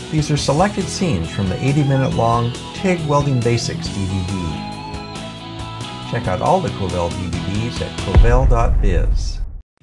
These are selected scenes from the 80-minute-long TIG Welding Basics DVD. Check out all the Covell DVDs at covell.biz.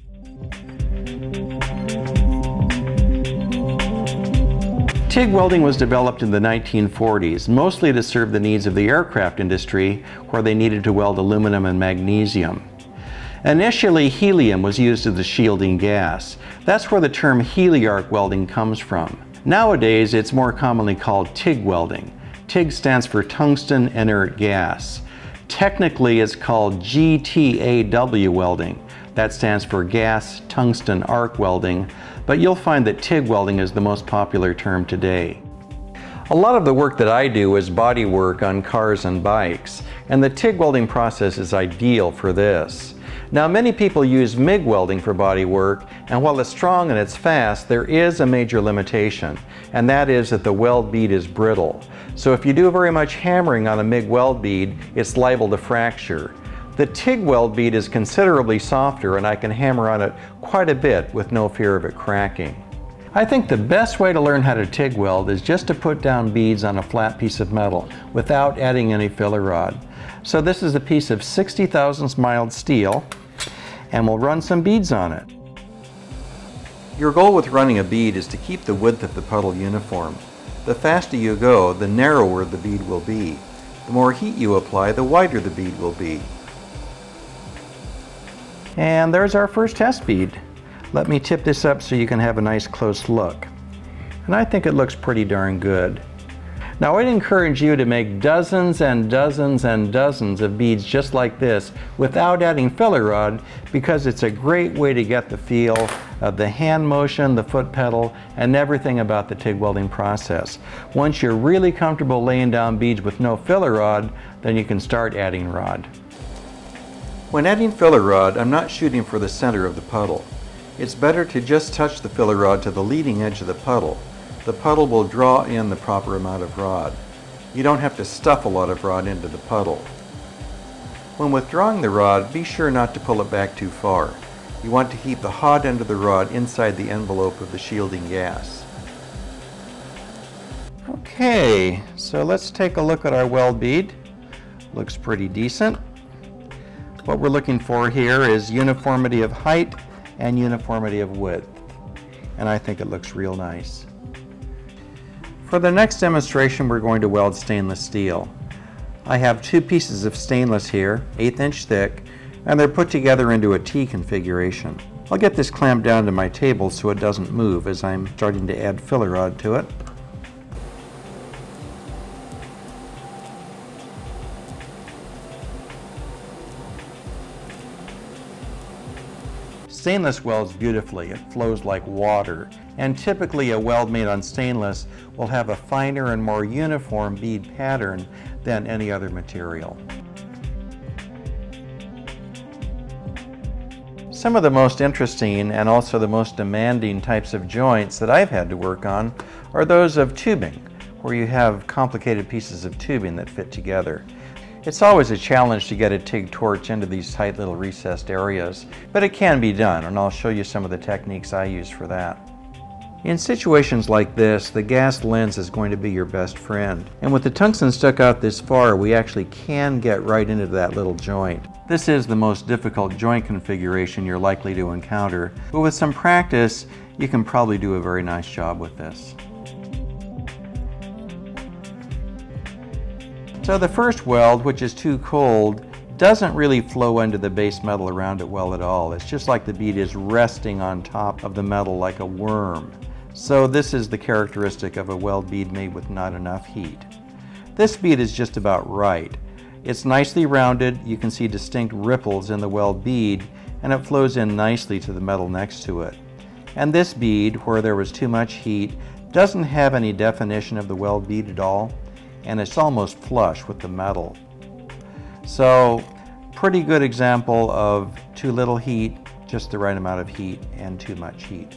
TIG welding was developed in the 1940s, mostly to serve the needs of the aircraft industry, where they needed to weld aluminum and magnesium. Initially, helium was used as the shielding gas. That's where the term arc welding comes from. Nowadays, it's more commonly called TIG welding. TIG stands for Tungsten Inert gas. Technically, it's called GTAW welding. That stands for Gas Tungsten Arc Welding, but you'll find that TIG welding is the most popular term today. A lot of the work that I do is body work on cars and bikes, and the TIG welding process is ideal for this. Now, many people use MIG welding for body work, and while it's strong and it's fast, there is a major limitation, and that is that the weld bead is brittle. So if you do very much hammering on a MIG weld bead, it's liable to fracture. The TIG weld bead is considerably softer, and I can hammer on it quite a bit with no fear of it cracking. I think the best way to learn how to TIG weld is just to put down beads on a flat piece of metal without adding any filler rod. So this is a piece of 60 thousandths mild steel, and we'll run some beads on it. Your goal with running a bead is to keep the width of the puddle uniform. The faster you go, the narrower the bead will be. The more heat you apply, the wider the bead will be. And there's our first test bead. Let me tip this up so you can have a nice close look. And I think it looks pretty darn good. Now, I'd encourage you to make dozens and dozens and dozens of beads just like this without adding filler rod, because it's a great way to get the feel of the hand motion, the foot pedal, and everything about the TIG welding process. Once you're really comfortable laying down beads with no filler rod, then you can start adding rod. When adding filler rod, I'm not shooting for the center of the puddle. It's better to just touch the filler rod to the leading edge of the puddle. The puddle will draw in the proper amount of rod. You don't have to stuff a lot of rod into the puddle. When withdrawing the rod, be sure not to pull it back too far. You want to keep the hot end of the rod inside the envelope of the shielding gas. Okay, so let's take a look at our weld bead. Looks pretty decent. What we're looking for here is uniformity of height and uniformity of width. And I think it looks real nice. For the next demonstration, we're going to weld stainless steel. I have two pieces of stainless here, 1/8 inch thick, and they're put together into a T configuration. I'll get this clamped down to my table so it doesn't move as I'm starting to add filler rod to it. Stainless welds beautifully. It flows like water, and typically a weld made on stainless will have a finer and more uniform bead pattern than any other material. Some of the most interesting and also the most demanding types of joints that I've had to work on are those of tubing, where you have complicated pieces of tubing that fit together. It's always a challenge to get a TIG torch into these tight little recessed areas, but it can be done, and I'll show you some of the techniques I use for that. In situations like this, the gas lens is going to be your best friend. And with the tungsten stuck out this far, we actually can get right into that little joint. This is the most difficult joint configuration you're likely to encounter, but with some practice, you can probably do a very nice job with this. So the first weld, which is too cold, doesn't really flow into the base metal around it well at all. It's just like the bead is resting on top of the metal like a worm. So this is the characteristic of a weld bead made with not enough heat. This bead is just about right. It's nicely rounded, you can see distinct ripples in the weld bead, and it flows in nicely to the metal next to it. And this bead, where there was too much heat, doesn't have any definition of the weld bead at all, and it's almost flush with the metal. So, pretty good example of too little heat, just the right amount of heat, and too much heat.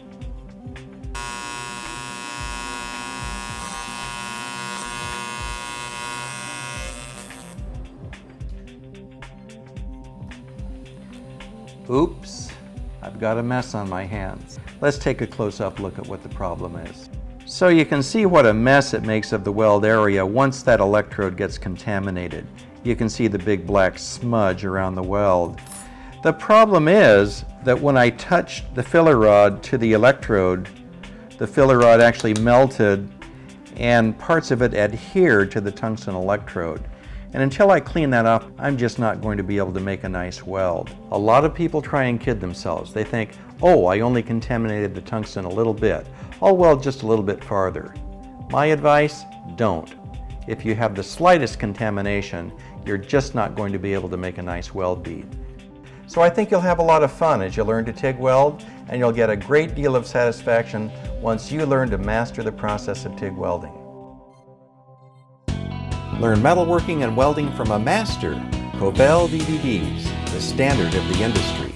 Oops, I've got a mess on my hands. Let's take a close-up look at what the problem is. So you can see what a mess it makes of the weld area once that electrode gets contaminated. You can see the big black smudge around the weld. The problem is that when I touched the filler rod to the electrode, the filler rod actually melted and parts of it adhered to the tungsten electrode. And until I clean that up, I'm just not going to be able to make a nice weld. A lot of people try and kid themselves. They think, oh, I only contaminated the tungsten a little bit. I'll weld just a little bit farther. My advice, don't. If you have the slightest contamination, you're just not going to be able to make a nice weld bead. So I think you'll have a lot of fun as you learn to TIG weld, and you'll get a great deal of satisfaction once you learn to master the process of TIG welding. Learn metalworking and welding from a master. Covell DVDs, the standard of the industry.